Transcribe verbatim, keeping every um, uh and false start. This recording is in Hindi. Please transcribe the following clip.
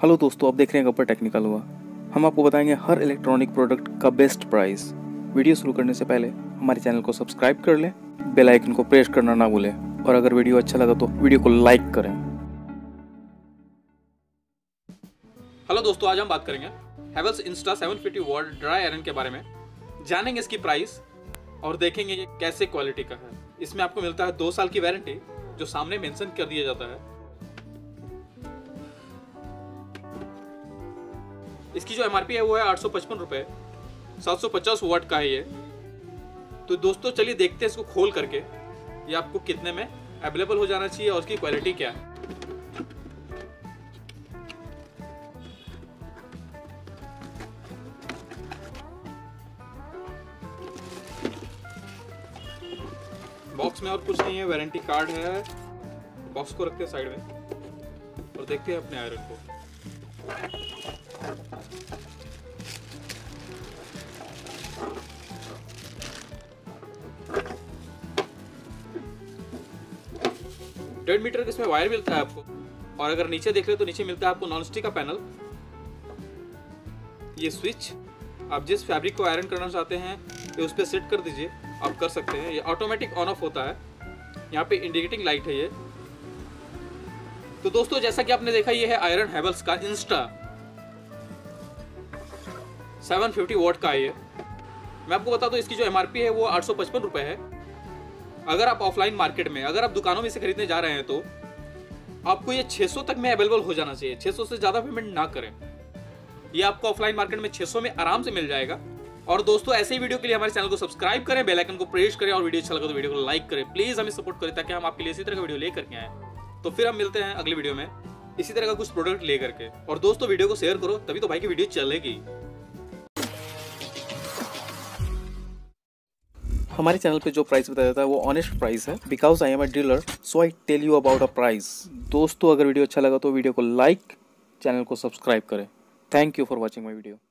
हेलो दोस्तों, आप देख रहे हैं गप्पर टेक्निकल हुआ। हम आपको बताएंगे हर इलेक्ट्रॉनिक प्रोडक्ट का बेस्ट प्राइस। वीडियो शुरू करने से पहले हमारे चैनल को सब्सक्राइब कर लें, बेल आइकन को प्रेस करना ना भूलें और अगर वीडियो अच्छा लगा तो वीडियो को लाइक करें। हेलो दोस्तों, आज हम बात करेंगे Havells Insta seven fifty watt dry iron के बारे में। जानेंगे इसकी प्राइस और देखेंगे ये कैसे क्वालिटी का है। इसमें आपको मिलता है दो साल की वारंटी जो सामने मेंशन कर दिया जाता है। इसकी जो एमआरपी है वो है आठ सौ पचपन रुपए, सात सौ पचास वाट का है ये। तो दोस्तों चलिए देखते हैं इसको खोल करके ये आपको कितने में अवेलेबल हो जाना चाहिए और उसकी क्वालिटी क्या है। बॉक्स में और कुछ नहीं है, वारंटी कार्ड है। बॉक्स को रखते हैं साइड में और देखते हैं अपने आयरन को। डेढ़ मीटर का इसमें वायर मिलता है आपको। और अगर नीचे देख रहे तो नीचे मिलता है आपको नॉनस्टिक का पैनल। ये स्विच आप जिस फैब्रिक को आयरन करना चाहते हैं ये उस पर सेट कर दीजिए, आप कर सकते हैं। ये ऑटोमेटिक ऑन ऑफ होता है। यहाँ पे इंडिकेटिंग लाइट है ये। तो दोस्तों जैसा कि आपने देखा ये है आयरन हैवेल्स का इंस्टा सेवन फिफ्टी वॉट का है ये। मैं आपको बता दूं इसकी जो एमआरपी है वो आठ सौ पचपन रुपए है। अगर आप ऑफलाइन मार्केट में, अगर आप दुकानों में से खरीदने जा रहे हैं तो आपको ये छह सौ तक में अवेलेबल हो जाना चाहिए। छह सौ से ज्यादा पेमेंट ना करें। ये आपको ऑफलाइन मार्केट में छह सौ में आराम से मिल जाएगा। और दोस्तों ऐसे ही वीडियो के लिए हमारे चैनल को सब्सक्राइब करें, बेल आइकन को प्रेस करें और वीडियो अच्छा लगा तो वीडियो को लाइक करें। प्लीज हमें सपोर्ट करें ताकि हम आपके लिए इसी तरह का वीडियो लेकर के आए। तो फिर हम मिलते हैं अगले वीडियो में इसी तरह का कुछ प्रोडक्ट लेकर के। और दोस्तों वीडियो को शेयर करो तभी तो भाई की वीडियो चलेगी। हमारे चैनल पे जो प्राइस बताया जाता है वो ऑनेस्ट प्राइस है, because I am a dealer so I tell you about a price. दोस्तों अगर वीडियो अच्छा लगा तो वीडियो को लाइक, चैनल को सब्सक्राइब करें। Thank you for watching my video.